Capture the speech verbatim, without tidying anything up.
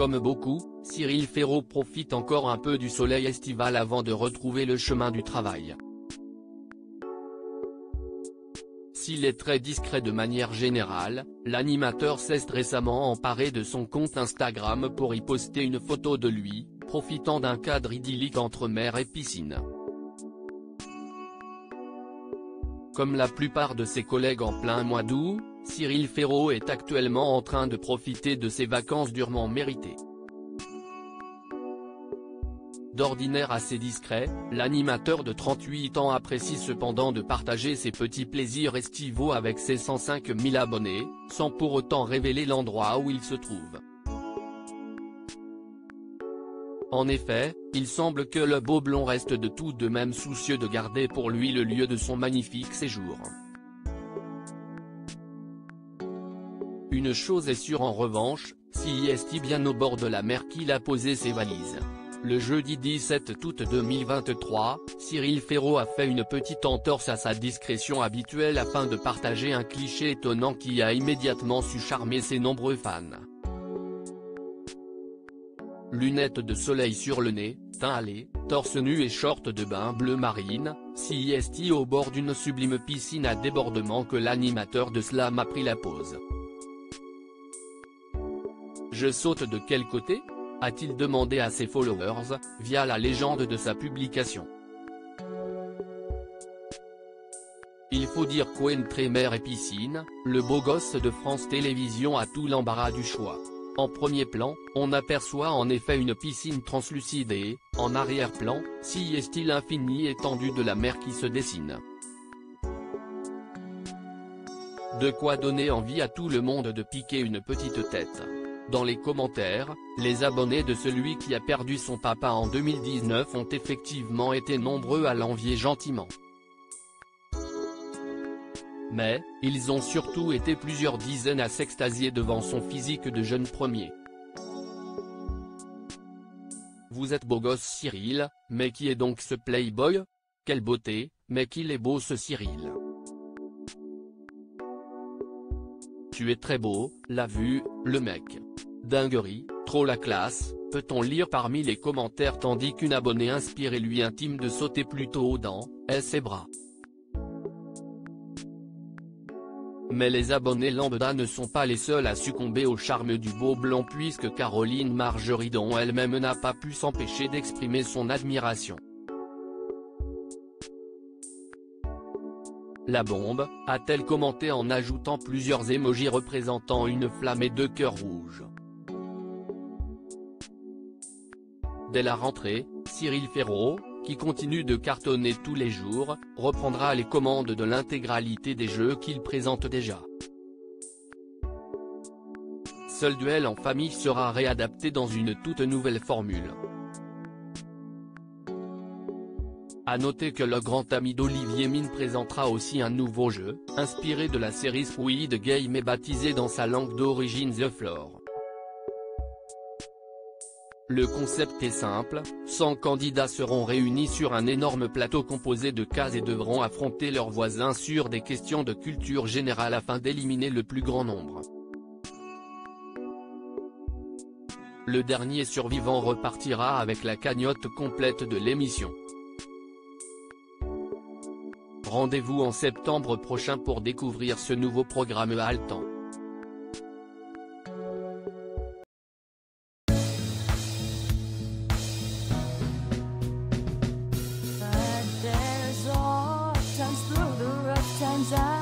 Comme beaucoup, Cyril Ferraud profite encore un peu du soleil estival avant de retrouver le chemin du travail. S'il est très discret de manière générale, l'animateur s'est récemment emparé de son compte Instagram pour y poster une photo de lui, profitant d'un cadre idyllique entre mer et piscine. Comme la plupart de ses collègues en plein mois d'août, Cyril Ferraud est actuellement en train de profiter de ses vacances durement méritées. D'ordinaire assez discret, l'animateur de trente-huit ans apprécie cependant de partager ses petits plaisirs estivaux avec ses cent cinq mille abonnés, sans pour autant révéler l'endroit où il se trouve. En effet, il semble que le beau blond reste de tout de même soucieux de garder pour lui le lieu de son magnifique séjour. Une chose est sûre en revanche, s'il est bien au bord de la mer qu'il a posé ses valises. Le jeudi dix-sept août deux mille vingt-trois, Cyril Ferraud a fait une petite entorse à sa discrétion habituelle afin de partager un cliché étonnant qui a immédiatement su charmer ses nombreux fans. Lunettes de soleil sur le nez, teint hâlé, torse nu et short de bain bleu marine, C S T au bord d'une sublime piscine à débordement que l'animateur de Slam a pris la pose. Je saute de quel côté ? A-t-il demandé à ses followers, via la légende de sa publication. Il faut dire qu'entre mer et piscine, le beau gosse de France Télévisions a tout l'embarras du choix. En premier plan, on aperçoit en effet une piscine translucide et, en arrière-plan, si est-il l'infinie étendue de la mer qui se dessine. De quoi donner envie à tout le monde de piquer une petite tête. Dans les commentaires, les abonnés de celui qui a perdu son papa en deux mille dix-neuf ont effectivement été nombreux à l'envier gentiment. Mais, ils ont surtout été plusieurs dizaines à s'extasier devant son physique de jeune premier. Vous êtes beau gosse Cyril, mais qui est donc ce playboy ? Quelle beauté, mais qu'il est beau ce Cyril. Tu es très beau, l'a vu, le mec. Dinguerie, trop la classe, peut-on lire parmi les commentaires tandis qu'une abonnée inspirée lui intime de sauter plutôt aux dents, et ses bras. Mais les abonnés lambda ne sont pas les seuls à succomber au charme du beau blond puisque Caroline Margeridon elle-même n'a pas pu s'empêcher d'exprimer son admiration. La bombe, a-t-elle commenté en ajoutant plusieurs émojis représentant une flamme et deux cœurs rouges. Dès la rentrée, Cyril Ferraud, qui continue de cartonner tous les jours, reprendra les commandes de l'intégralité des jeux qu'il présente déjà. Seul duel en famille sera réadapté dans une toute nouvelle formule. A noter que le grand ami d'Olivier Mine présentera aussi un nouveau jeu, inspiré de la série Squid Game et baptisé dans sa langue d'origine The Floor. Le concept est simple, cent candidats seront réunis sur un énorme plateau composé de cases et devront affronter leurs voisins sur des questions de culture générale afin d'éliminer le plus grand nombre. Le dernier survivant repartira avec la cagnotte complète de l'émission. Rendez-vous en septembre prochain pour découvrir ce nouveau programme haletant. Times through the rough times I